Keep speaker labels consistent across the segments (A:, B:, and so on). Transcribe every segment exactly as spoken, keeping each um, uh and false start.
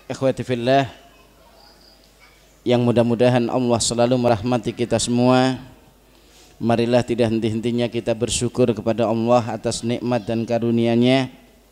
A: Ikhwati fillah, yang mudah-mudahan Allah selalu merahmati kita semua. Marilah tidak henti-hentinya kita bersyukur kepada Allah atas nikmat dan karunia-Nya.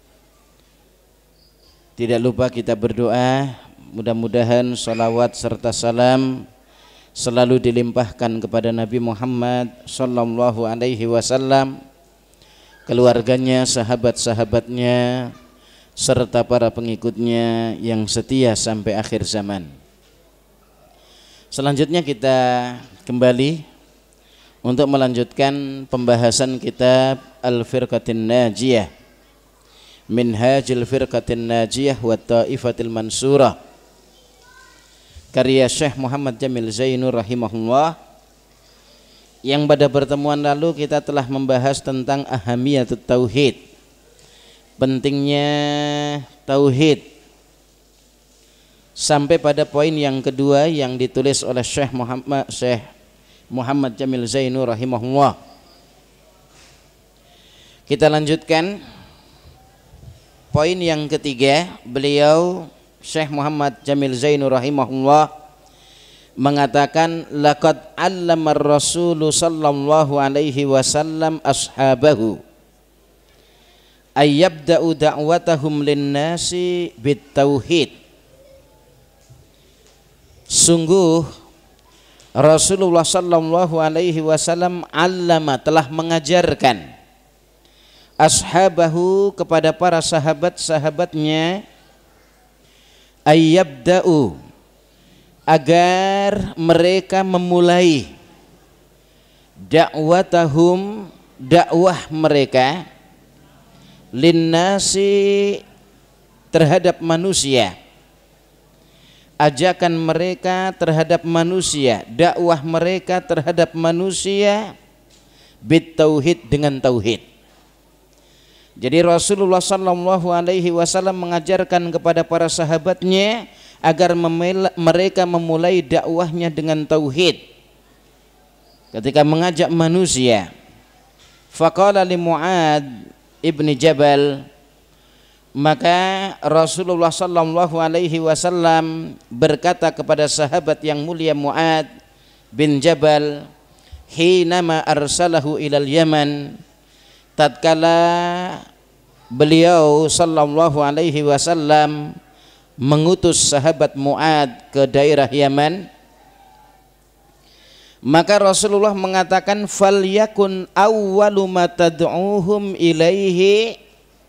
A: Tidak lupa kita berdoa, mudah-mudahan salawat serta salam selalu dilimpahkan kepada Nabi Muhammad sallallahu alaihi wasallam, keluarganya, sahabat-sahabatnya, serta para pengikutnya yang setia sampai akhir zaman. Selanjutnya kita kembali untuk melanjutkan pembahasan kitab Al-Firqatin Najiyah, Minhajul Firqatin Najiyah wa Ta'ifatil Mansurah, karya Syekh Muhammad Jamil Zainur rahimahullah, yang pada pertemuan lalu kita telah membahas tentang ahamiyatut tauhid, pentingnya tauhid, sampai pada poin yang kedua yang ditulis oleh Syekh Muhammad Syekh Muhammad Jamil Zainur rahimahullah. Kita lanjutkan poin yang ketiga. Beliau Syekh Muhammad Jamil Zainur rahimahullah mengatakan, laqad 'allama ar-rasul sallallahu alaihi wasallam ashabahu ayyabda'u da'watahum linnasi bitauhid. Sungguh Rasulullah sallallahu alaihi wasallam allama, telah mengajarkan, ashabahu, kepada para sahabat-sahabatnya, ayyabda'u, agar mereka memulai, da'watahum, dakwah mereka, linnasi, terhadap manusia, ajakan mereka terhadap manusia, dakwah mereka terhadap manusia, bitauhid, dengan tauhid. Jadi Rasulullah sallallahu alaihi wasallam mengajarkan kepada para sahabatnya agar memela, mereka memulai dakwahnya dengan tauhid ketika mengajak manusia. Faqala li Mu'ad ibni Jabal, maka Rasulullah sallallahu alaihi wasallam berkata kepada sahabat yang mulia Mu'ad bin Jabal, hinama arsalahu ilal Yaman, tatkala beliau sallallahu alaihi wasallam mengutus sahabat Mu'ad ke daerah Yaman, maka Rasulullah mengatakan, falyakun awwalu ma tad'uhum ilaihi,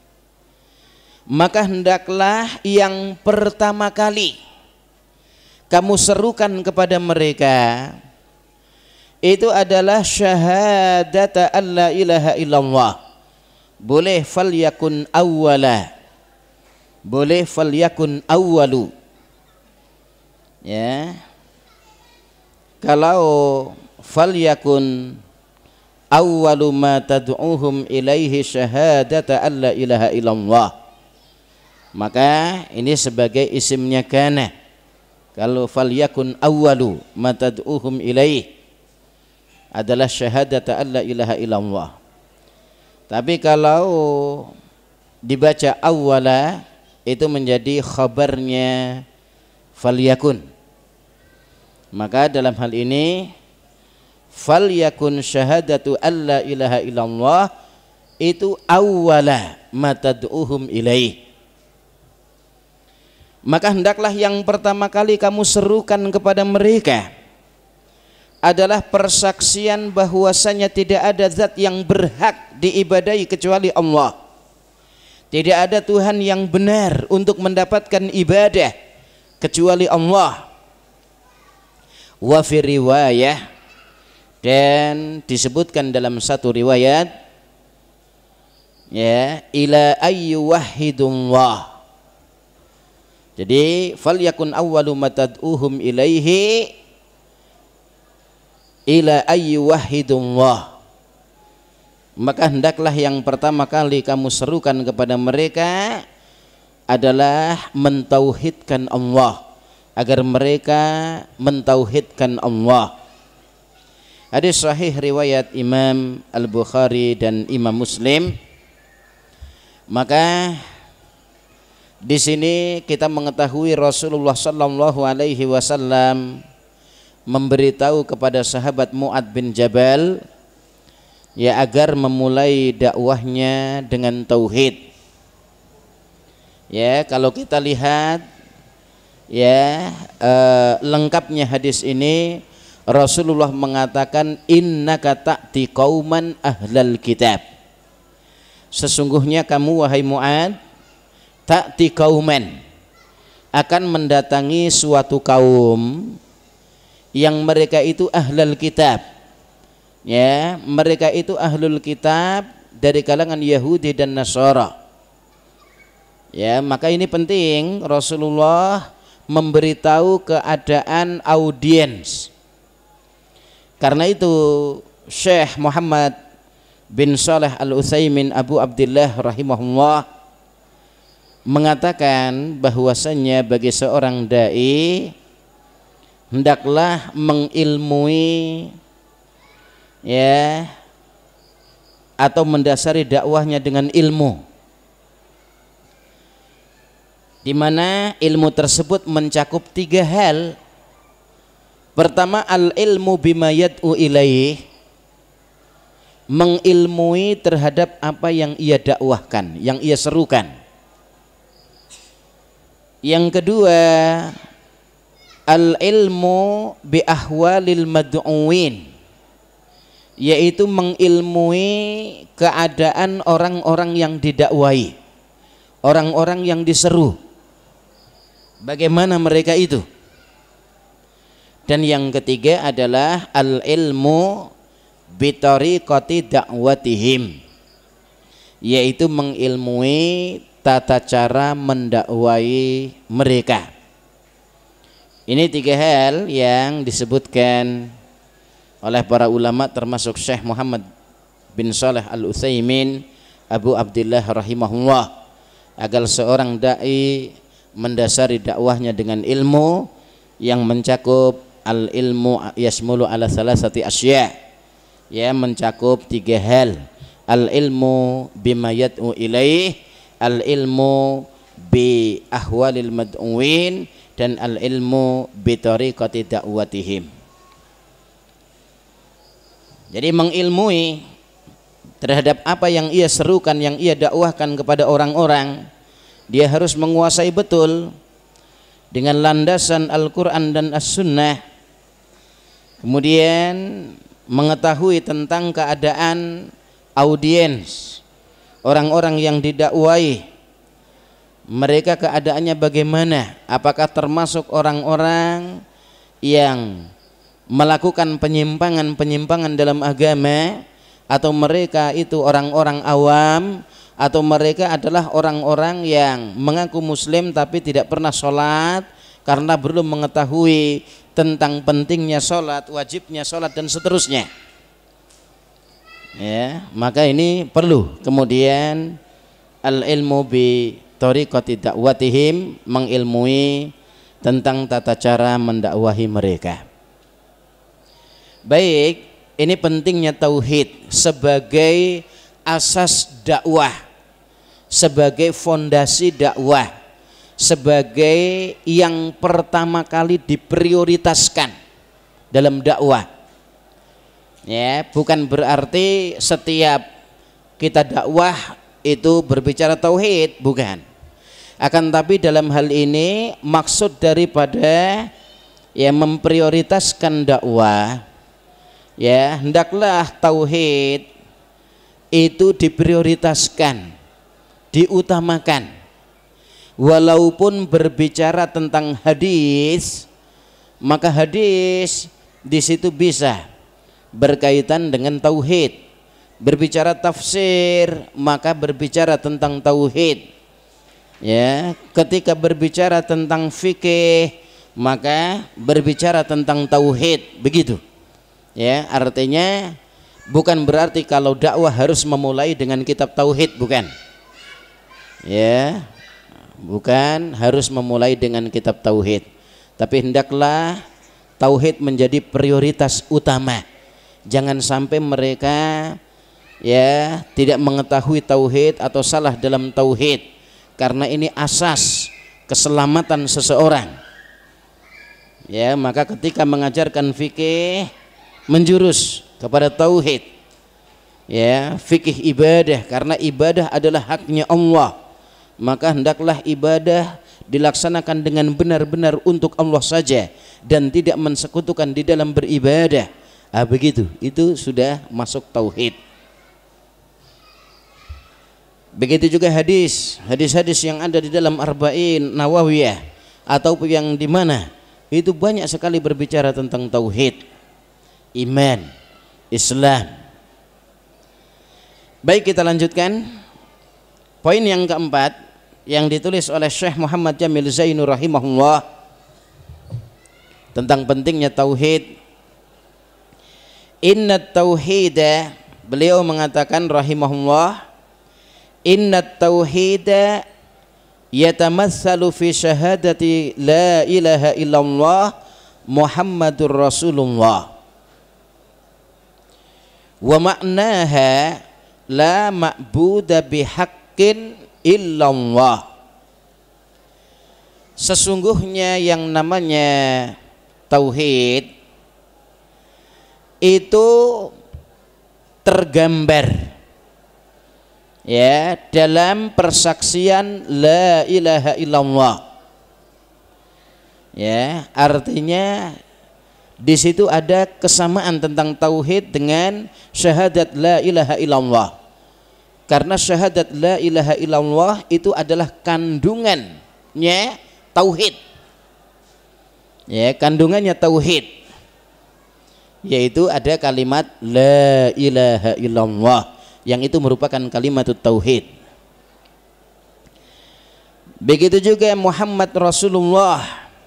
A: maka hendaklah yang pertama kali kamu serukan kepada mereka itu adalah syahadata alla ilaha illallah. Boleh falyakun awwala, boleh falyakun awwalu, ya. Kalau falyakun awwalu ma tad'uhum ilaihi syahadata alla ilaha illallah, maka ini sebagai isimnya kana. Kalau falyakun awwalu ma tad'uhum ilaihi adalah syahadata alla ilaha illallah. Tapi kalau dibaca awwala itu menjadi khabarnya falyakun. Maka dalam hal ini falyakun syahadatu alla ilaha illallah itu awwala ma tad'uhum ilaih. Maka hendaklah yang pertama kali kamu serukan kepada mereka adalah persaksian bahwasanya tidak ada zat yang berhak diibadahi kecuali Allah. Tidak ada Tuhan yang benar untuk mendapatkan ibadah kecuali Allah. Wa fi riwayah, dan disebutkan dalam satu riwayat, ya, ila ayyu wahidullah. Jadi falyakun awwalu ma tad'uhum ilaihi ila ayyu wahidullah, maka hendaklah yang pertama kali kamu serukan kepada mereka adalah mentauhidkan Allah, agar mereka mentauhidkan Allah. Hadis sahih riwayat Imam Al-Bukhari dan Imam Muslim. Maka Di sini kita mengetahui Rasulullah Sallallahu Alaihi Wasallam memberitahu kepada sahabat Mu'ad bin Jabal ya agar memulai dakwahnya dengan tauhid. Ya, kalau kita lihat ya eh, lengkapnya hadis ini, Rasulullah mengatakan innaka ta'ti qauman ahlal kitab. Sesungguhnya kamu wahai Mu'ad ta'ti qauman, akan mendatangi suatu kaum yang mereka itu ahlul kitab. Ya, mereka itu ahlul kitab dari kalangan Yahudi dan Nasara. Ya, maka ini penting Rasulullah memberitahu keadaan audiens. Karena itu Syekh Muhammad bin Shalih Al-Utsaimin Abu Abdullah rahimahullah mengatakan bahwasannya bagi seorang dai hendaklah mengilmui ya atau mendasari dakwahnya dengan ilmu, di mana ilmu tersebut mencakup tiga hal. Pertama, al-ilmu bima yad'u ilaih, mengilmui terhadap apa yang ia dakwahkan, yang ia serukan. Yang kedua, al-ilmu bi ahwalil mad'uwin, yaitu mengilmui keadaan orang-orang yang didakwai, orang-orang yang diseru, bagaimana mereka itu. Dan yang ketiga adalah al-ilmu bi tariqati da'watihim, yaitu mengilmui tata cara mendakwai mereka. Ini tiga hal yang disebutkan oleh para ulama termasuk Syekh Muhammad bin Shalih Al-Utsaimin Abu Abdullah rahimahullah, agar seorang dai mendasari dakwahnya dengan ilmu yang mencakup al-ilmu yasmulu ala salasati asya, ya mencakup tiga hal: al-ilmu bima yad'u ilaih, al-ilmu bi ahwalil mad'uwin, dan al-ilmu bi tariqati da'watihim. Jadi mengilmui terhadap apa yang ia serukan, yang ia dakwahkan kepada orang-orang, dia harus menguasai betul dengan landasan Al-Quran dan As-Sunnah. Kemudian mengetahui tentang keadaan audiens, orang-orang yang didakwai, mereka keadaannya bagaimana, apakah termasuk orang-orang yang melakukan penyimpangan-penyimpangan dalam agama, atau mereka itu orang-orang awam, atau mereka adalah orang-orang yang mengaku muslim tapi tidak pernah sholat karena belum mengetahui tentang pentingnya sholat, wajibnya sholat, dan seterusnya. Ya, maka ini perlu. Kemudian al-ilmu bi tariqati da'watihim, mengilmui tentang tata cara mendakwahi mereka. Baik, ini pentingnya tauhid sebagai asas dakwah, sebagai fondasi dakwah, sebagai yang pertama kali diprioritaskan dalam dakwah. Ya, bukan berarti setiap kita dakwah itu berbicara tauhid, bukan. Akan tapi dalam hal ini maksud daripada ya memprioritaskan dakwah, ya hendaklah tauhid itu diprioritaskan, diutamakan. Walaupun berbicara tentang hadis, maka hadis di situ bisa berkaitan dengan tauhid. Berbicara tafsir, maka berbicara tentang tauhid. Ya, ketika berbicara tentang fikih, maka berbicara tentang tauhid, begitu. Ya, artinya bukan berarti kalau dakwah harus memulai dengan kitab tauhid, bukan. Ya, bukan harus memulai dengan kitab tauhid, tapi hendaklah tauhid menjadi prioritas utama. Jangan sampai mereka ya tidak mengetahui tauhid atau salah dalam tauhid, karena ini asas keselamatan seseorang. Ya, maka ketika mengajarkan fikih menjurus kepada tauhid. Ya, fikih ibadah, karena ibadah adalah haknya Allah. Maka hendaklah ibadah dilaksanakan dengan benar-benar untuk Allah saja dan tidak mensekutukan di dalam beribadah. Ah, begitu, itu sudah masuk tauhid. Begitu juga hadis, hadis-hadis yang ada di dalam Arba'in Nawawiyah atau yang di mana itu banyak sekali berbicara tentang tauhid, iman, Islam. Baik, kita lanjutkan. Poin yang keempat yang ditulis oleh Syekh Muhammad Jamil Zainur rahimahullah tentang pentingnya tauhid. Inna tauhida, beliau mengatakan rahimahullah, inna tauhida yatamatsalu fi syahadati la ilaha illallah Muhammadur Rasulullah wa maknaha la ma'buda bihaqqin illallah. Sesungguhnya yang namanya tauhid itu tergambar ya dalam persaksian la ilaha illallah. Ya, artinya di situ ada kesamaan tentang tauhid dengan syahadat la ilaha illallah. Karena syahadat la ilaha illallah itu adalah kandungannya tauhid. Ya, kandungannya tauhid. Yaitu ada kalimat la ilaha illallah yang itu merupakan kalimat tauhid. Begitu juga Muhammad Rasulullah.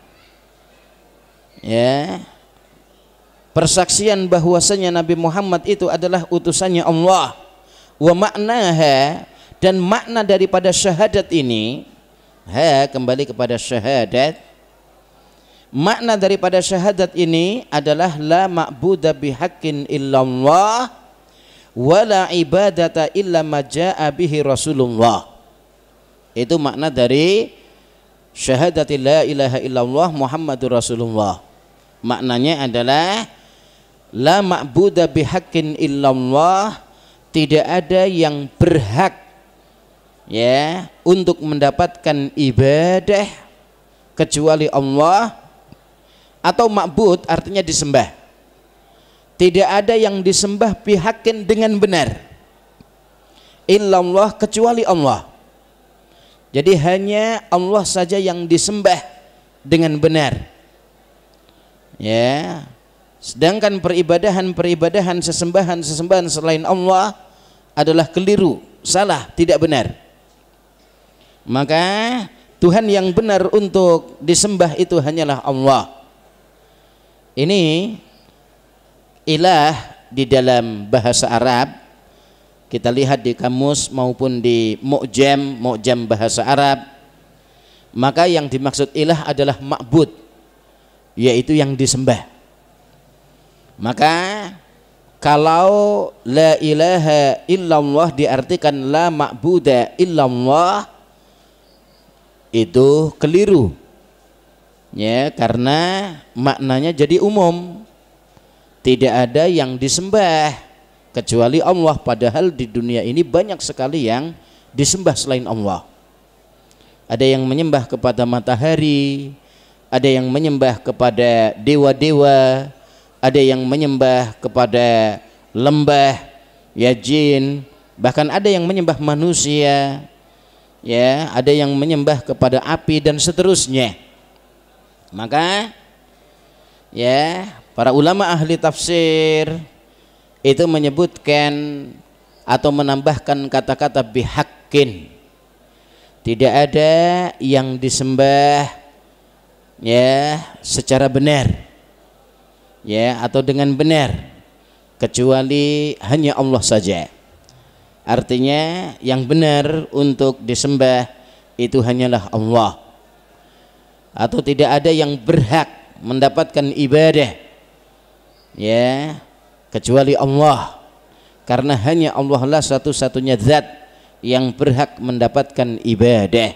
A: Ya. Persaksian bahwasanya Nabi Muhammad itu adalah utusannya Allah. Wa maknaha, dan makna daripada syahadat ini, ha, kembali kepada syahadat. Makna daripada syahadat ini adalah la ma'buda bihaqqin illallah wa la ibadata illa ma jaa bihi Rasulullah. Itu makna dari syahadat la ilaha illallah Muhammadur Rasulullah. Maknanya adalah la ma'buda bihaqqin illallah, tidak ada yang berhak ya untuk mendapatkan ibadah kecuali Allah, atau ma'bud artinya disembah. Tidak ada yang disembah bihaqqin dengan benar illallah kecuali Allah. Jadi hanya Allah saja yang disembah dengan benar. Ya. Sedangkan peribadahan-peribadahan, sesembahan-sesembahan selain Allah adalah keliru, salah, tidak benar. Maka Tuhan yang benar untuk disembah itu hanyalah Allah. Ini ilah di dalam bahasa Arab, kita lihat di kamus maupun di mu'jam, mu'jam bahasa Arab, maka yang dimaksud ilah adalah ma'bud, yaitu yang disembah. Maka kalau la ilaha illallah diartikan la ma'buda illallah, itu keliru ya, karena maknanya jadi umum, tidak ada yang disembah kecuali Allah, padahal di dunia ini banyak sekali yang disembah selain Allah. Ada yang menyembah kepada matahari, ada yang menyembah kepada dewa-dewa, ada yang menyembah kepada lembah, ya jin, bahkan ada yang menyembah manusia, ya, ada yang menyembah kepada api dan seterusnya. Maka ya, para ulama ahli tafsir itu menyebutkan atau menambahkan kata-kata bihaqqin. Tidak ada yang disembah ya secara benar ya atau dengan benar kecuali hanya Allah saja. Artinya yang benar untuk disembah itu hanyalah Allah, atau tidak ada yang berhak mendapatkan ibadah ya kecuali Allah, karena hanya Allah lah satu-satunya zat yang berhak mendapatkan ibadah.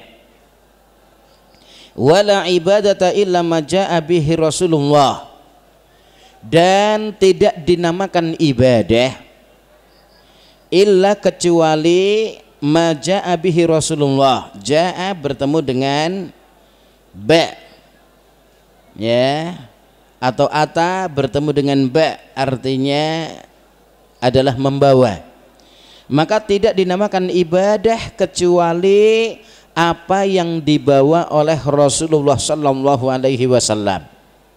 A: Wala ibadata illa ma jaa bihi Rasulullah, dan tidak dinamakan ibadah illa kecuali ma jaa bihi Rasulullah. Jaa bertemu dengan ba, ya, atau ata bertemu dengan ba, artinya adalah membawa. Maka tidak dinamakan ibadah kecuali apa yang dibawa oleh Rasulullah sallallahu alaihi wasallam.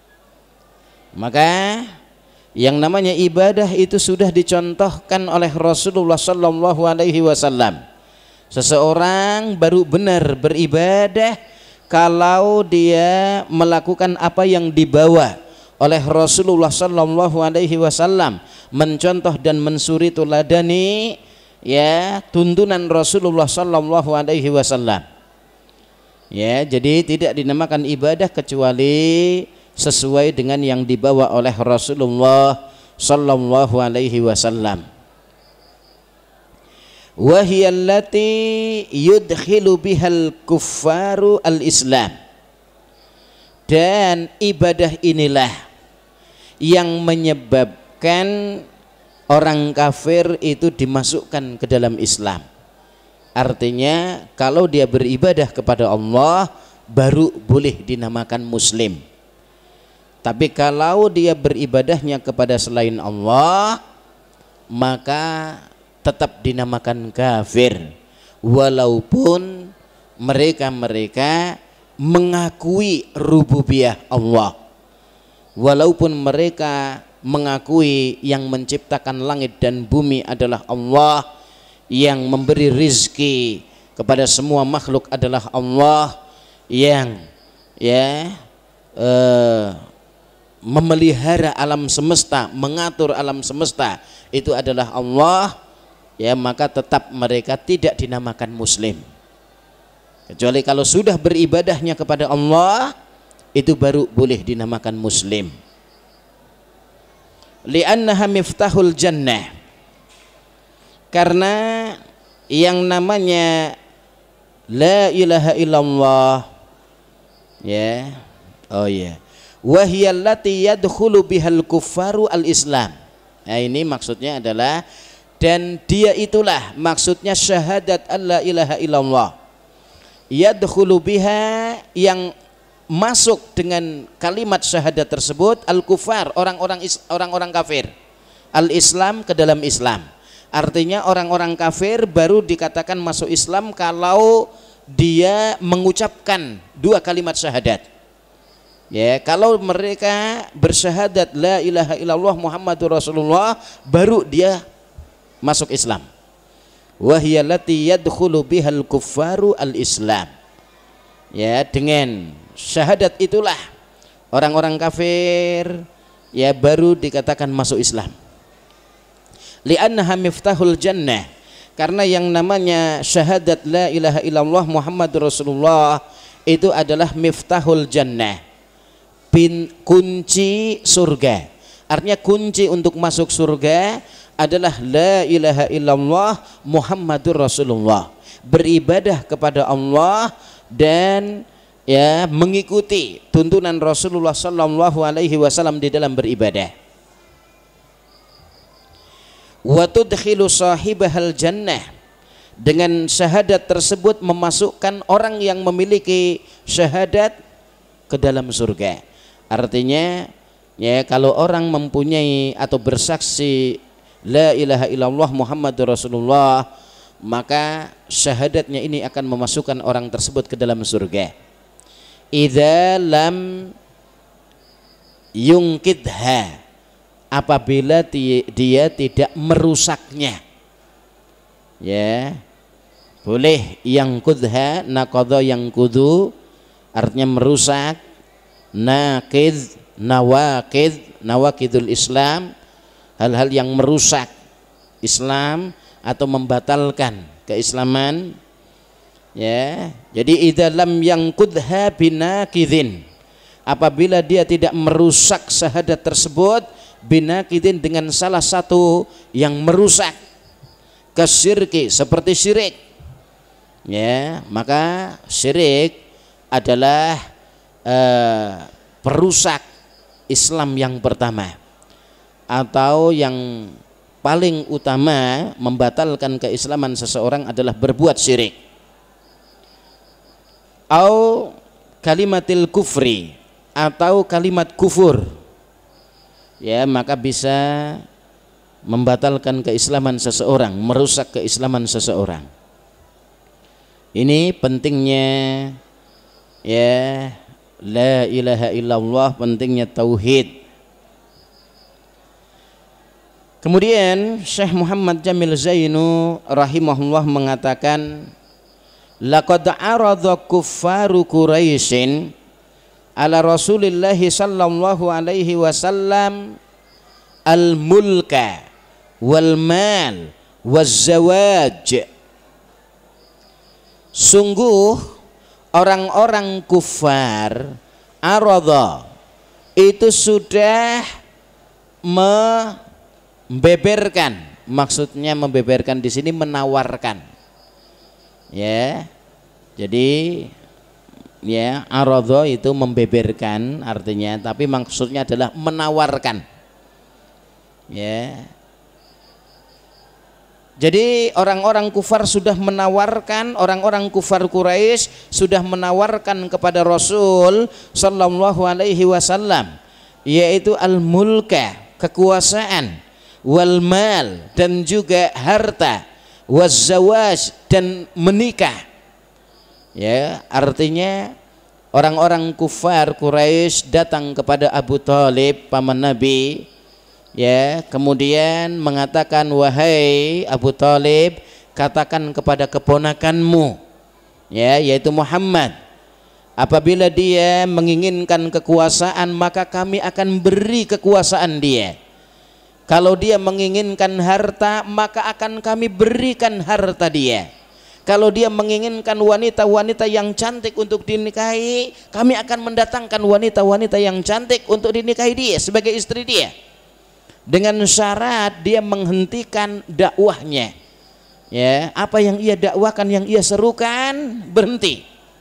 A: Maka yang namanya ibadah itu sudah dicontohkan oleh Rasulullah sallallahu alaihi wasallam. Seseorang baru benar beribadah kalau dia melakukan apa yang dibawa oleh Rasulullah sallallahu alaihi wasallam, mencontoh dan mensuri tuladani ya tuntunan Rasulullah sallallahu alaihi wasallam. Ya, jadi tidak dinamakan ibadah kecuali sesuai dengan yang dibawa oleh Rasulullah sallallahu alaihi wasallam. Wa hiya allati yudkhilu bihal kuffaru al-Islam, dan ibadah inilah yang menyebabkan orang kafir itu dimasukkan ke dalam Islam. Artinya kalau dia beribadah kepada Allah baru boleh dinamakan muslim. Tapi kalau dia beribadahnya kepada selain Allah maka tetap dinamakan kafir, walaupun mereka-mereka mengakui rububiyah Allah, walaupun mereka mengakui yang menciptakan langit dan bumi adalah Allah, yang memberi rizki kepada semua makhluk adalah Allah, yang ya eh, memelihara alam semesta, mengatur alam semesta itu adalah Allah, ya, maka tetap mereka tidak dinamakan muslim. Kecuali kalau sudah beribadahnya kepada Allah itu baru boleh dinamakan muslim. Li'annaha miftahul jannah, karena yang namanya la ilaha illallah, ya, oh ya, wa hiya allati yadkhulu bihal kuffaru al-Islam. Nah, ini maksudnya adalah, dan dia itulah maksudnya syahadat alla ilaha illallah, yadkhulu biha, yang masuk dengan kalimat syahadat tersebut al-kufar, orang-orang orang-orang kafir, al-Islam, ke dalam Islam. Artinya orang-orang kafir baru dikatakan masuk Islam kalau dia mengucapkan dua kalimat syahadat. Ya, kalau mereka bersyahadat la ilaha illallah Muhammadur Rasulullah baru dia masuk Islam. Wa hiya allati yadkhulu bihal kuffaru al-Islam. Ya, dengan syahadat itulah orang-orang kafir ya baru dikatakan masuk Islam. Li'annaha miftahul jannah, karena yang namanya syahadat la ilaha illallah Muhammadur Rasulullah itu adalah miftahul jannah, pin, kunci surga. Artinya kunci untuk masuk surga adalah la ilaha illallah Muhammadur Rasulullah, beribadah kepada Allah dan ya mengikuti tuntunan Rasulullah sallallahu alaihi wasallam di dalam beribadah. Wa tudkhilu sahibahal jannah, dengan syahadat tersebut memasukkan orang yang memiliki syahadat ke dalam surga. Artinya ya kalau orang mempunyai atau bersaksi la ilaha illallah Muhammadur Rasulullah, maka syahadatnya ini akan memasukkan orang tersebut ke dalam surga. Idza lam yungkidha, apabila dia tidak merusaknya. Ya, boleh yang kudha, naqadha yang kudu, artinya merusak, nakid, nawakid, nawakidul Islam, hal-hal yang merusak Islam atau membatalkan keislaman. Ya, jadi idza lam yanqudha binakidin, apabila dia tidak merusak syahadat tersebut binakidin dengan salah satu yang merusak, kasyirki, seperti syirik, ya, maka syirik adalah eh, perusak Islam yang pertama, atau yang paling utama membatalkan keislaman seseorang adalah berbuat syirik. Au kalimatil kufri, atau kalimat kufur, ya, maka bisa membatalkan keislaman seseorang, merusak keislaman seseorang. Ini pentingnya, ya, la ilaha illallah, pentingnya tauhid. Kemudian Syekh Muhammad Jamil Zainu rahimahullah mengatakan, laqad aradha kuffaru Quraisyin ala Rasulillah sallallahu alaihi wasallam al-mulka wal mal waz zawaj. Sungguh orang-orang kufar aradha itu sudah membeberkan, maksudnya membeberkan di sini menawarkan, ya. Jadi ya, aradha itu membeberkan artinya, tapi maksudnya adalah menawarkan, ya. Jadi orang-orang kufar sudah menawarkan, orang-orang kufar Quraisy sudah menawarkan kepada Rasul sallallahu alaihi wasallam, yaitu al-mulka, kekuasaan, wal mal, dan juga harta, waz zawaj, dan menikah. Ya, artinya orang-orang kufar Quraisy datang kepada Abu Thalib paman Nabi, ya, kemudian mengatakan, wahai Abu Thalib, katakan kepada keponakanmu, ya, yaitu Muhammad, apabila dia menginginkan kekuasaan maka kami akan beri kekuasaan dia. Kalau dia menginginkan harta maka akan kami berikan harta dia. Kalau dia menginginkan wanita-wanita yang cantik untuk dinikahi, kami akan mendatangkan wanita-wanita yang cantik untuk dinikahi dia sebagai istri dia, dengan syarat dia menghentikan dakwahnya, ya, apa yang ia dakwakan, yang ia serukan, berhenti,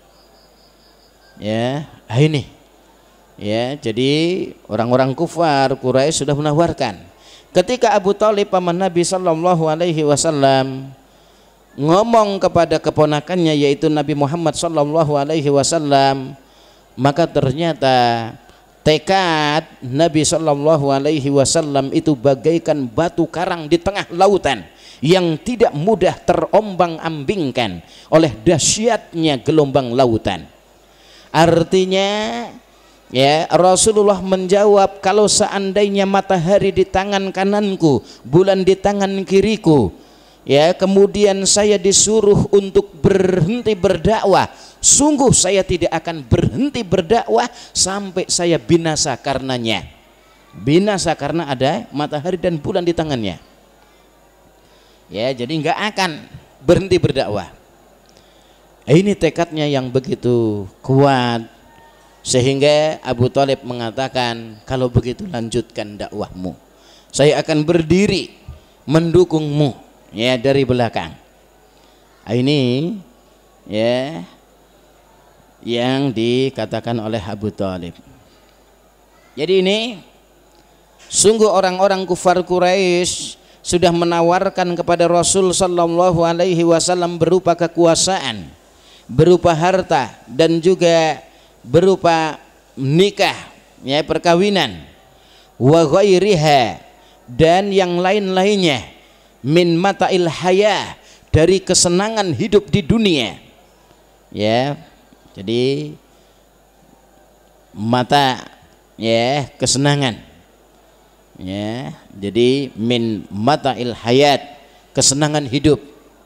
A: ya. Ini, ya, jadi orang-orang kufar Quraisy sudah menawarkan. Ketika Abu Thalib paman Nabi sallallahu alaihi wasallam ngomong kepada keponakannya yaitu Nabi Muhammad sallallahu alaihi wasallam, maka ternyata tekad Nabi sallallahu alaihi wasallam itu bagaikan batu karang di tengah lautan yang tidak mudah terombang-ambingkan oleh dahsyatnya gelombang lautan. Artinya, ya, Rasulullah menjawab, kalau seandainya matahari di tangan kananku, bulan di tangan kiriku, ya, kemudian saya disuruh untuk berhenti berdakwah, sungguh saya tidak akan berhenti berdakwah sampai saya binasa karenanya. Binasa karena ada matahari dan bulan di tangannya, ya, jadi nggak akan berhenti berdakwah. Ini tekadnya yang begitu kuat, sehingga Abu Thalib mengatakan, kalau begitu lanjutkan dakwahmu, saya akan berdiri mendukungmu, ya, dari belakang. Ini, ya, yang dikatakan oleh Abu Thalib. Jadi ini sungguh orang-orang kufar Quraisy sudah menawarkan kepada Rasul sallallahu alaihi wasallam berupa kekuasaan, berupa harta, dan juga berupa nikah, ya, perkawinan, wa ghairiha, dan yang lain-lainnya, min mata'il haya, dari kesenangan hidup di dunia, ya. Jadi mata, ya, kesenangan, ya, jadi min mata'il hayat, kesenangan hidup,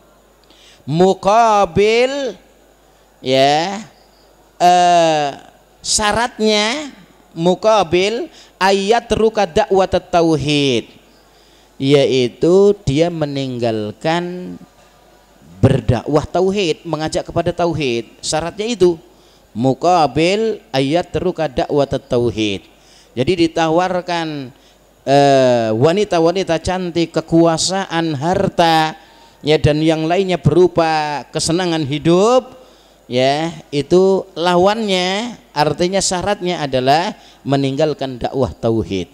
A: muqabil, ya, eh, syaratnya muqabil ayat ruka dakwat tauhid, yaitu dia meninggalkan berdakwah tauhid, mengajak kepada tauhid. Syaratnya itu muqabil ayat ruka dakwat tauhid. Jadi ditawarkan wanita-wanita eh, cantik, kekuasaan, harta, ya, dan yang lainnya berupa kesenangan hidup, ya, itu lawannya, artinya syaratnya adalah meninggalkan dakwah tauhid.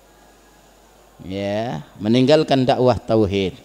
A: Ya, meninggalkan dakwah tauhid.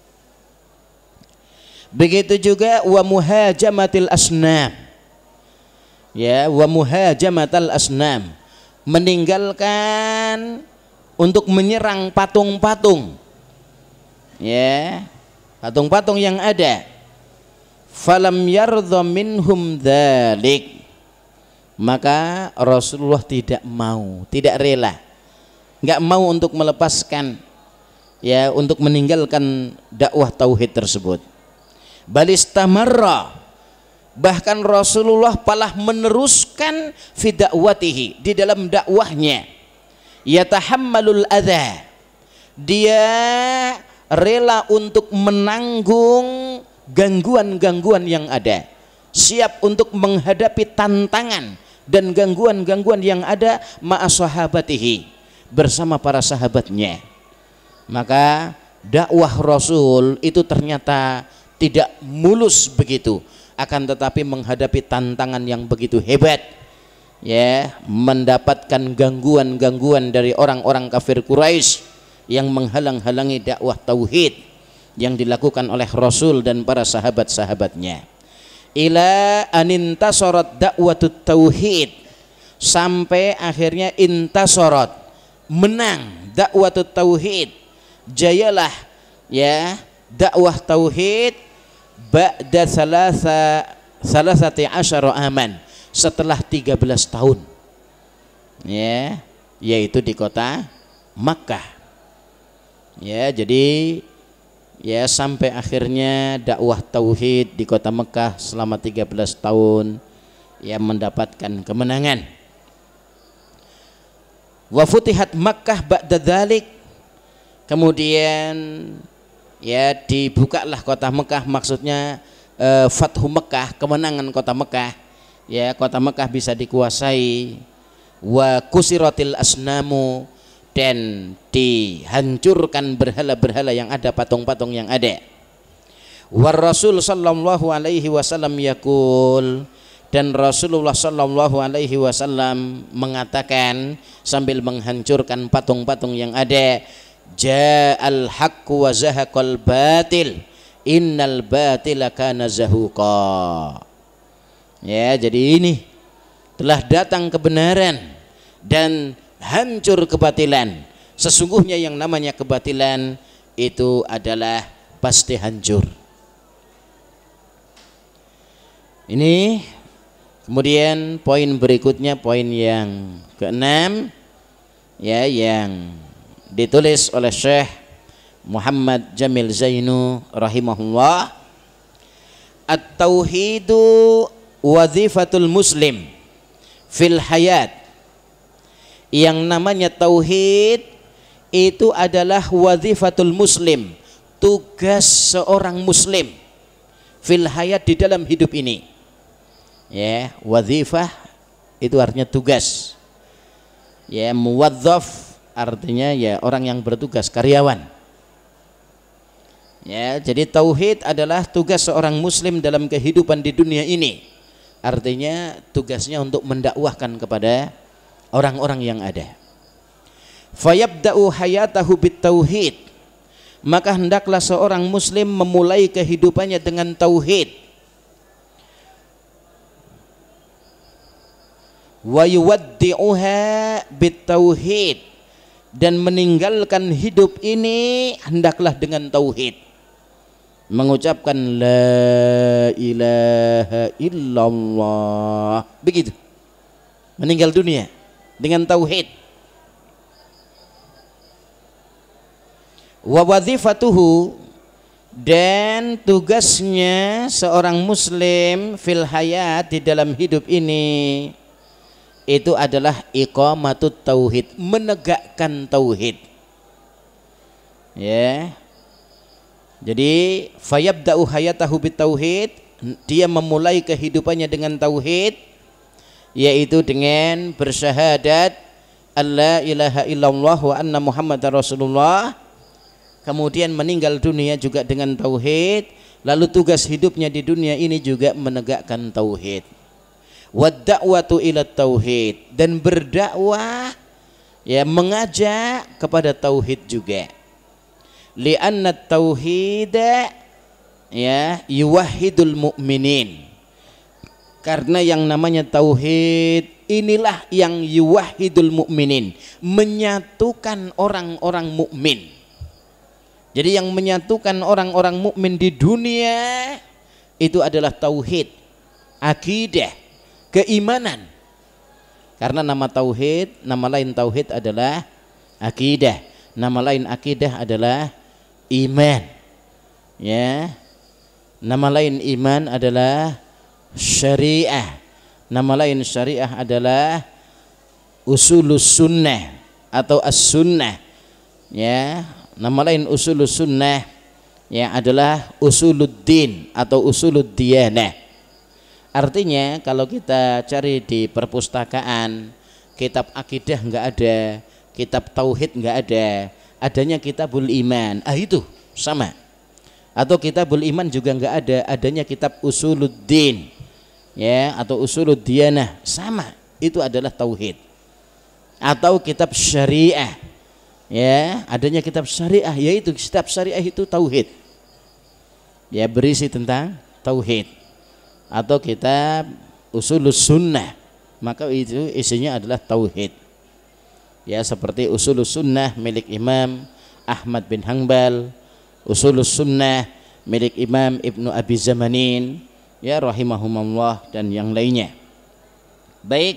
A: Begitu juga wa muhajamatil asnam. Ya, wa muhajamatal asnam, meninggalkan untuk menyerang patung-patung. Ya, patung-patung yang ada. Falam yardha minhum dzalik, maka Rasulullah tidak mau, tidak rela, nggak mau untuk melepaskan, ya, untuk meninggalkan dakwah tauhid tersebut. Balistamarra, bahkan Rasulullah malah meneruskan fi dakwatihi, di dalam dakwahnya. Yatahammalul adza, dia rela untuk menanggung gangguan-gangguan yang ada, siap untuk menghadapi tantangan dan gangguan-gangguan yang ada ma'a sahabatihi, bersama para sahabatnya. Maka dakwah Rasul itu ternyata tidak mulus begitu, akan tetapi menghadapi tantangan yang begitu hebat, ya, mendapatkan gangguan-gangguan dari orang-orang kafir Quraisy yang menghalang-halangi dakwah tauhid yang dilakukan oleh Rasul dan para sahabat-sahabatnya. Ila anintasarat dakwatut tauhid, sampai akhirnya intasarat, menang dakwatut tauhid, jayalah, ya, dakwah tauhid ba'da salasa salasati asyara aman, setelah tiga belas tahun, ya, yaitu di kota Makkah. Ya, jadi ya sampai akhirnya dakwah tauhid di kota Mekah selama tiga belas tahun, ya, mendapatkan kemenangan. Wa futihat Makkah ba'da dzalik, kemudian ya dibukalah kota Mekah, maksudnya eh, Fathu Mekah, kemenangan kota Mekah, ya, kota Mekah bisa dikuasai. Wa kusiratil asnamu, dan dihancurkan berhala-berhala yang ada, patung-patung yang ada. War Rasul sallallahu alaihi wasallam yaqul, dan Rasulullah sallallahu alaihi wasallam mengatakan sambil menghancurkan patung-patung yang ada, ja'al haqqu wa zahaqal batil, innal batila kana zahuqa. Ya, jadi ini telah datang kebenaran dan hancur kebatilan. Sesungguhnya yang namanya kebatilan itu adalah pasti hancur. Ini kemudian poin berikutnya, poin yang keenam, ya, yang ditulis oleh Syekh Muhammad Jamil Zainu rahimahullah. At-tauhidu wazifatul muslim fil hayat. Yang namanya tauhid itu adalah wazifatul muslim, tugas seorang muslim, fil hayat, di dalam hidup ini. Ya, wazifah itu artinya tugas. Ya, muwadzaf artinya ya orang yang bertugas, karyawan. Ya, jadi tauhid adalah tugas seorang muslim dalam kehidupan di dunia ini. Artinya tugasnya untuk mendakwahkan kepada orang-orang yang ada. Fayabda'u hayatahu bitauhid, maka hendaklah seorang muslim memulai kehidupannya dengan tauhid. Wa yuwaddi'uha bitauhid, dan meninggalkan hidup ini hendaklah dengan tauhid, mengucapkan la ilaha illallah, begitu, meninggal dunia dengan tauhid. Wa wazifatuhu, dan tugasnya seorang muslim fil hayat, di dalam hidup ini, itu adalah iqamatut tauhid, menegakkan tauhid. Ya, jadi fayabda'u hayatahu bitauhid, dia memulai kehidupannya dengan tauhid, yaitu dengan bersyahadat alla ilaha illallah wa anna muhammadar rasulullah, kemudian meninggal dunia juga dengan tauhid, lalu tugas hidupnya di dunia ini juga menegakkan tauhid. Wadda'watu ila tauhid, dan berdakwah ya mengajak kepada tauhid juga. Li'anna tauhid ya yuwahhidul mu'minin, karena yang namanya tauhid inilah yang yuwahhidul mu'minin, menyatukan orang-orang mukmin. Jadi yang menyatukan orang-orang mukmin di dunia itu adalah tauhid, akidah, keimanan. Karena nama tauhid, nama lain tauhid adalah akidah, nama lain akidah adalah iman. Ya. Nama lain iman adalah syariah. Nama lain syariah adalah usulus sunnah atau as-sunnah. Ya, nama lain usulus sunnah ya adalah usuluddin atau usulud diyanah. Artinya kalau kita cari di perpustakaan, kitab akidah enggak ada, kitab tauhid enggak ada, adanya kitabul iman. Ah itu sama. Atau kitabul iman juga enggak ada, adanya kitab usuluddin ya atau usulud diyanah, sama, itu adalah tauhid. Atau kitab syariah ya, adanya kitab syariah, yaitu kitab syariah itu tauhid ya, berisi tentang tauhid. Atau kitab usulus sunnah, maka itu isinya adalah tauhid ya, seperti usulus sunnah milik Imam Ahmad bin Hanbal, usulus sunnah milik Imam Ibnu Abi Zamanin ya rahimahumullah, dan yang lainnya. Baik,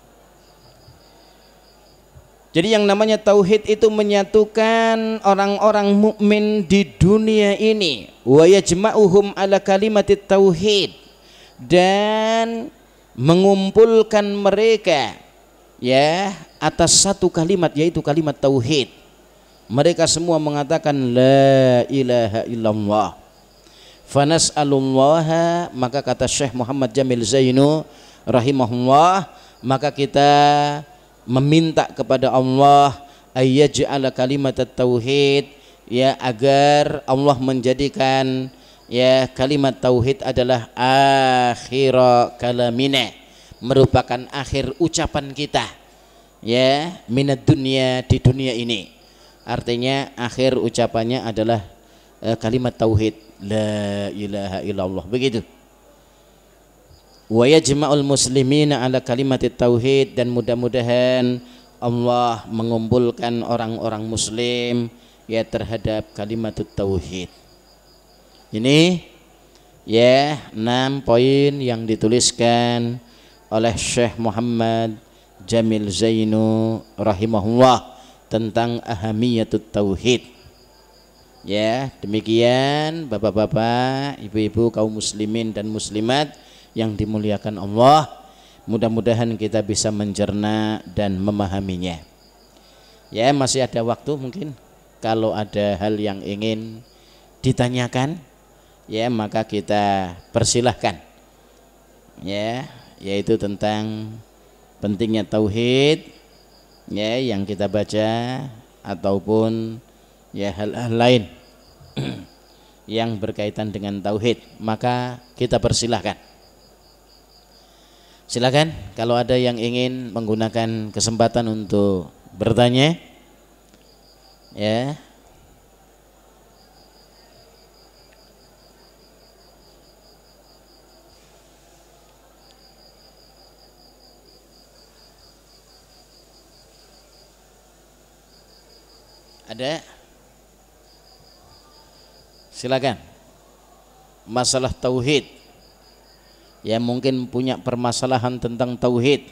A: jadi yang namanya tauhid itu menyatukan orang-orang mukmin di dunia ini, wa yajma'uhum ala kalimatit tauhid, dan mengumpulkan mereka ya atas satu kalimat, yaitu kalimat tauhid. Mereka semua mengatakan la ilaha illallah. Fanas'alullaha, maka kata Syekh Muhammad Jamil Zainu rahimahullah, maka kita meminta kepada Allah ayyaj'ala kalimat tauhid ya, agar Allah menjadikan ya kalimat tauhid adalah akhir kalamina, merupakan akhir ucapan kita ya minad dunya, di dunia ini. Artinya akhir ucapannya adalah eh, kalimat tauhid la ilaha illallah, begitu. Wa yajma'ul muslimina ala kalimatit tauhid, dan mudah-mudahan Allah mengumpulkan orang-orang muslim ya terhadap kalimat tauhid. Ini ya enam poin yang dituliskan oleh Syekh Muhammad Jamil Zainu rahimahullah tentang ahamiyatut tauhid. Ya, demikian bapak-bapak, ibu-ibu, kaum muslimin dan muslimat yang dimuliakan Allah. Mudah-mudahan kita bisa mencerna dan memahaminya. Ya, masih ada waktu, mungkin kalau ada hal yang ingin ditanyakan ya maka kita persilahkan. Ya, yaitu tentang pentingnya tauhid ya yang kita baca, ataupun ya hal-hal lain yang berkaitan dengan tauhid, maka kita persilahkan. Silakan kalau ada yang ingin menggunakan kesempatan untuk bertanya ya. Ada? Silakan. Masalah tauhid, ya mungkin punya permasalahan tentang tauhid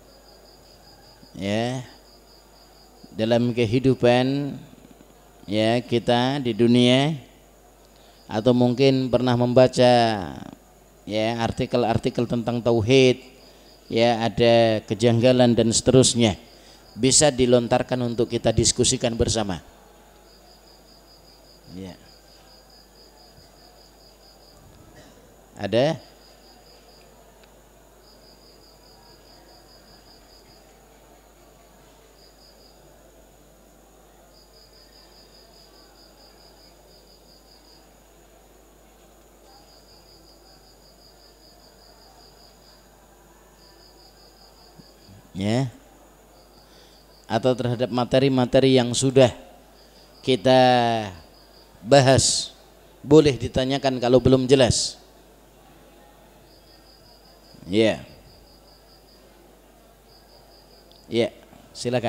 A: ya dalam kehidupan ya kita di dunia, atau mungkin pernah membaca ya artikel-artikel tentang tauhid ya ada kejanggalan dan seterusnya, bisa dilontarkan untuk kita diskusikan bersama ya. Ada? ya, atau terhadap materi-materi yang sudah kita bahas, boleh ditanyakan kalau belum jelas. Ya, ya, silakan.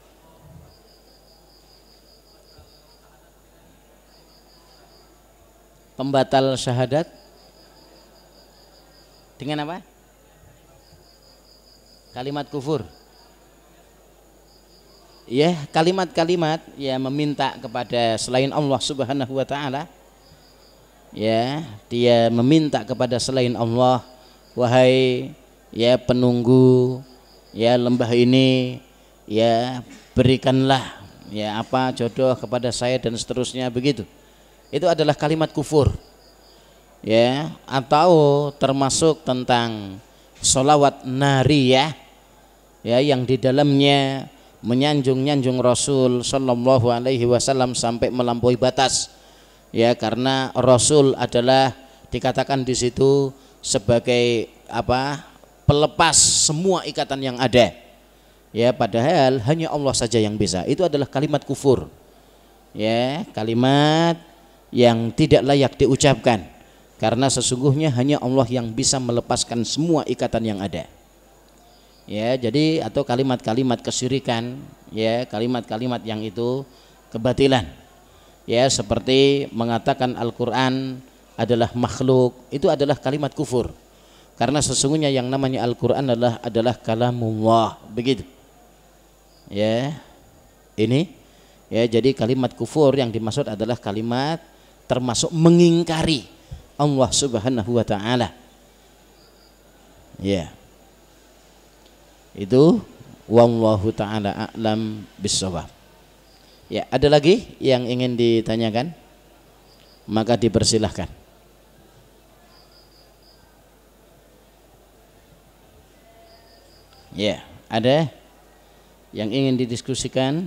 A: Pembatal syahadat dengan apa? Kalimat kufur. Ya, kalimat-kalimat ya meminta kepada selain Allah Subhanahu wa taala. Ya, dia meminta kepada selain Allah, wahai ya penunggu ya lembah ini, ya berikanlah ya apa jodoh kepada saya dan seterusnya begitu. Itu adalah kalimat kufur. Ya, atau termasuk tentang sholawat nariyah ya yang di dalamnya menyanjung-nyanjung Rasul sallallahu alaihi wasallam sampai melampaui batas. Ya, karena Rasul adalah dikatakan di situ sebagai apa? Pelepas semua ikatan yang ada. Ya, padahal hanya Allah saja yang bisa. Itu adalah kalimat kufur. Ya, kalimat yang tidak layak diucapkan, karena sesungguhnya hanya Allah yang bisa melepaskan semua ikatan yang ada. Ya, jadi atau kalimat-kalimat kesyirikan, ya, kalimat-kalimat yang itu kebatilan. Ya, seperti mengatakan Al-Qur'an adalah makhluk, itu adalah kalimat kufur. Karena sesungguhnya yang namanya Al-Qur'an adalah adalah kalamullah, begitu. Ya. Ini ya, jadi kalimat kufur yang dimaksud adalah kalimat termasuk mengingkari Allah Subhanahu wa taala. Ya. Itu wallahu taala a'lam bissawab. Ya, ada lagi yang ingin ditanyakan? Maka dipersilahkan. Ya, ada yang ingin didiskusikan?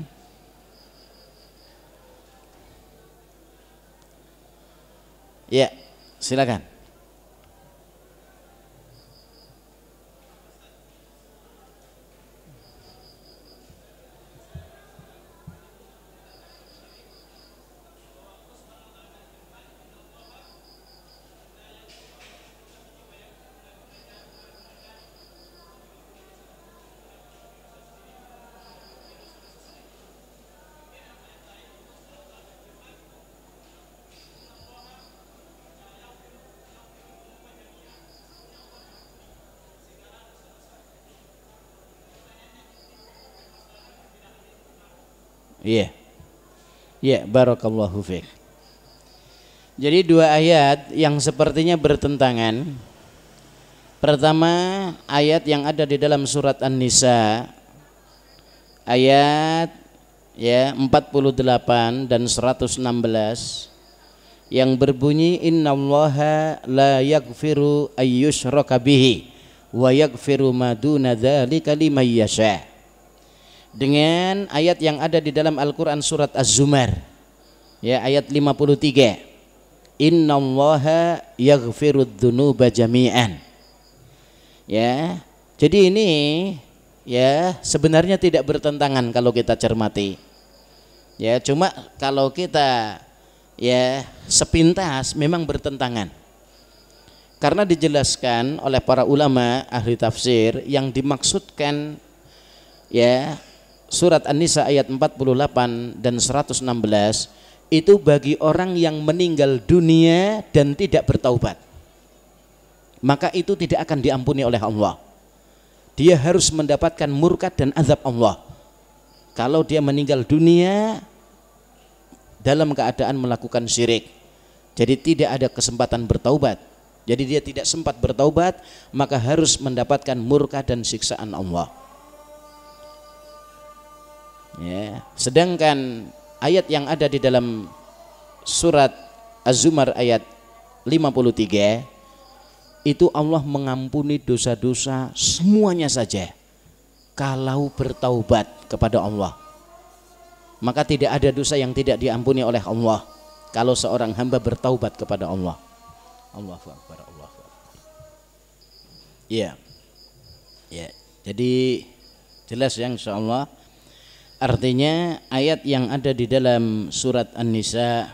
A: Ya, silakan. Iya. Ya, barakallahu fiik. Jadi dua ayat yang sepertinya bertentangan. Pertama, ayat yang ada di dalam surat An-Nisa ayat ya empat puluh delapan dan seratus enam belas yang berbunyi innallaha la yaghfiru ayyushraka bihi wa yaghfiru ma duna dzalika liman yasha. Dengan ayat yang ada di dalam Al-Qur'an surat Az-Zumar ya ayat lima puluh tiga, innallaha yaghfirudz dzunuba jami'an. Ya, jadi ini ya sebenarnya tidak bertentangan kalau kita cermati. Ya, cuma kalau kita ya sepintas memang bertentangan. Karena dijelaskan oleh para ulama ahli tafsir yang dimaksudkan ya surat An-Nisa ayat empat puluh delapan dan seratus enam belas itu bagi orang yang meninggal dunia dan tidak bertaubat, maka itu tidak akan diampuni oleh Allah. Dia harus mendapatkan murka dan azab Allah kalau dia meninggal dunia dalam keadaan melakukan syirik. Jadi tidak ada kesempatan bertaubat. Jadi dia tidak sempat bertaubat, maka harus mendapatkan murka dan siksaan Allah. Ya, sedangkan ayat yang ada di dalam surat Az-Zumar ayat lima puluh tiga itu Allah mengampuni dosa-dosa semuanya saja kalau bertaubat kepada Allah. Maka tidak ada dosa yang tidak diampuni oleh Allah kalau seorang hamba bertaubat kepada Allah. Allahu Akbar, Allahu Akbar. Ya, ya. Jadi Jelas ya insyaallah. Artinya ayat yang ada di dalam surat An-Nisa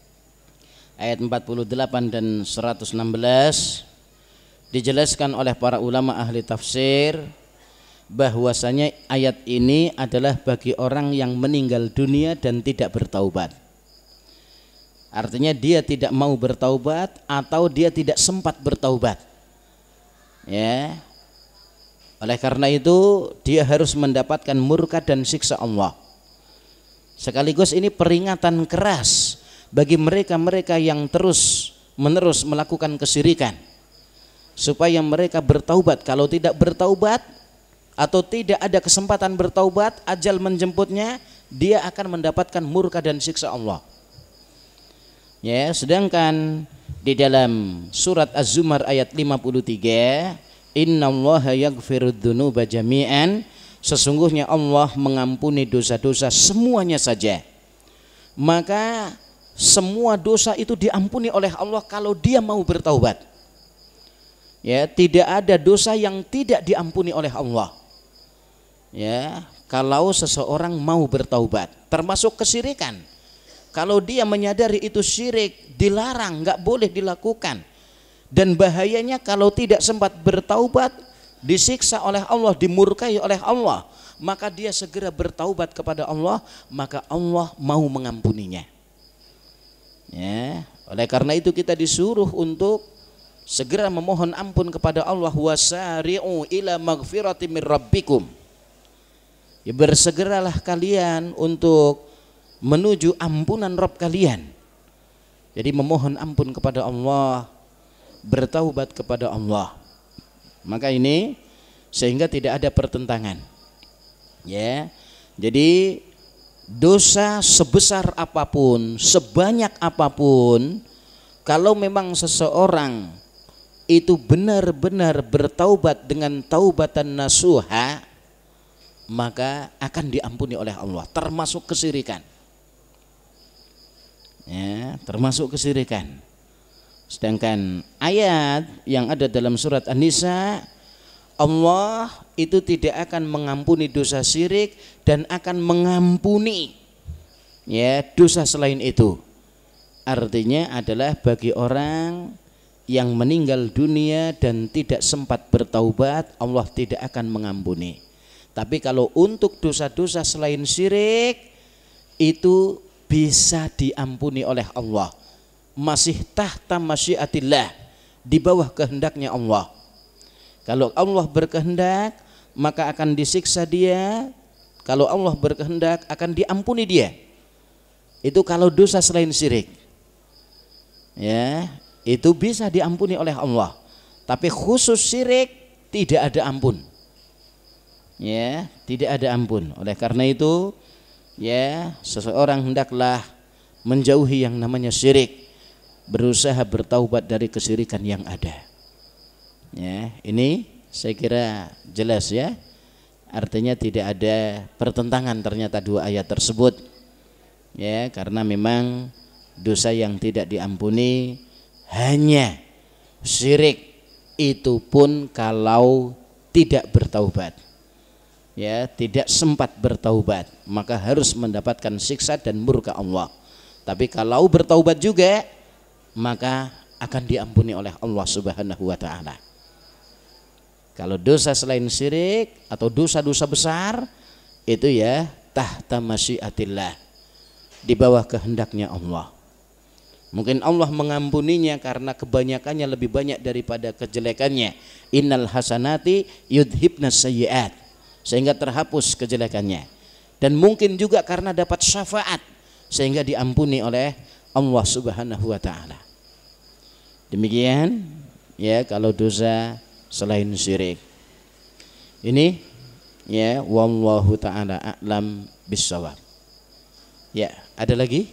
A: ayat empat puluh delapan dan seratus enam belas dijelaskan oleh para ulama ahli tafsir bahwasanya ayat ini adalah bagi orang yang meninggal dunia dan tidak bertaubat. Artinya dia tidak mau bertaubat atau dia tidak sempat bertaubat. Ya. Oleh karena itu dia harus mendapatkan murka dan siksa Allah. Sekaligus ini peringatan keras bagi mereka-mereka yang terus menerus melakukan kesyirikan, supaya mereka bertaubat. Kalau tidak bertaubat atau tidak ada kesempatan bertaubat, ajal menjemputnya, dia akan mendapatkan murka dan siksa Allah. Ya, sedangkan di dalam surat Az-Zumar ayat lima puluh tiga, innallaha yaghfirudz dzunuba jami'an, sesungguhnya Allah mengampuni dosa-dosa semuanya saja. Maka semua dosa itu diampuni oleh Allah kalau dia mau bertaubat. Ya, tidak ada dosa yang tidak diampuni oleh Allah. Ya, kalau seseorang mau bertaubat, termasuk kesyirikan. Kalau dia menyadari itu syirik, dilarang, nggak boleh dilakukan. Dan bahayanya kalau tidak sempat bertaubat, disiksa oleh Allah, dimurkai oleh Allah, maka dia segera bertaubat kepada Allah, maka Allah mau mengampuninya. Ya, oleh karena itu kita disuruh untuk segera memohon ampun kepada Allah. Wasari'u ila maghfirati min rabbikum. Ya, bersegeralah kalian untuk menuju ampunan Rabb kalian. Jadi memohon ampun kepada Allah, bertaubat kepada Allah. Maka ini sehingga tidak ada pertentangan. Ya. Jadi dosa sebesar apapun, sebanyak apapun, kalau memang seseorang itu benar-benar bertaubat dengan taubatan nasuha, maka akan diampuni oleh Allah, termasuk kesyirikan. Ya, termasuk kesyirikan. Sedangkan ayat yang ada dalam surat An-Nisa, Allah itu tidak akan mengampuni dosa syirik dan akan mengampuni ya dosa selain itu. Artinya adalah bagi orang yang meninggal dunia dan tidak sempat bertaubat, Allah tidak akan mengampuni. Tapi kalau untuk dosa-dosa selain syirik itu bisa diampuni oleh Allah, masih tahta masyiatillah, di bawah kehendaknya Allah. Kalau Allah berkehendak maka akan disiksa dia, kalau Allah berkehendak akan diampuni dia. Itu kalau dosa selain syirik, ya itu bisa diampuni oleh Allah. Tapi khusus syirik tidak ada ampun, ya tidak ada ampun. Oleh karena itu ya seseorang hendaklah menjauhi yang namanya syirik, berusaha bertaubat dari kesyirikan yang ada. Ya, ini saya kira jelas ya. Artinya tidak ada pertentangan ternyata dua ayat tersebut. Ya, karena memang dosa yang tidak diampuni hanya syirik, itu pun kalau tidak bertaubat. Ya, tidak sempat bertaubat, maka harus mendapatkan siksa dan murka Allah. Tapi kalau bertaubat juga, maka akan diampuni oleh Allah Subhanahu wa taala. Kalau dosa selain syirik atau dosa-dosa besar itu ya tahta masyiatillah, di bawah kehendaknya Allah. Mungkin Allah mengampuninya karena kebanyakannya lebih banyak daripada kejelekannya. Innal hasanati yudhibnas sayyiat, sehingga terhapus kejelekannya. Dan mungkin juga karena dapat syafaat sehingga diampuni oleh Allah Subhanahu wa taala. Demikian ya kalau dosa selain syirik. Ini ya wallahu taala a'lam bissawab. Ya, ada lagi?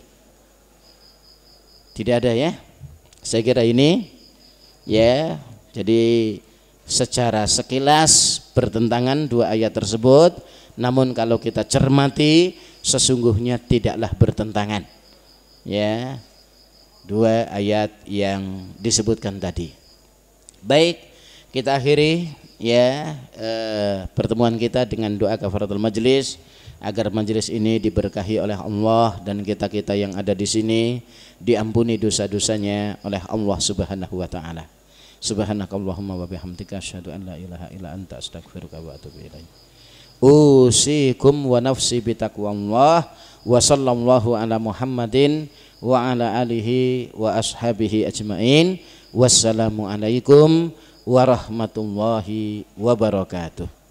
A: Tidak ada ya? Saya kira ini ya, jadi secara sekilas bertentangan dua ayat tersebut, namun kalau kita cermati sesungguhnya tidaklah bertentangan. Ya, dua ayat yang disebutkan tadi. Baik, kita akhiri ya eh, pertemuan kita dengan doa kafaratul majlis, agar majelis ini diberkahi oleh Allah dan kita-kita yang ada di sini diampuni dosa-dosanya oleh Allah Subhanahu wa taala. Subhanakallahumma wa bihamdika asyhadu an la ilaha illa anta astaghfiruka wa atubu ilaik. Usikum wa nafsi bitaqwallah wa sallallahu ala Muhammadin wa ala alihi wa ashabihi ajmain. Wassalamu alaikum warahmatullahi wabarakatuh.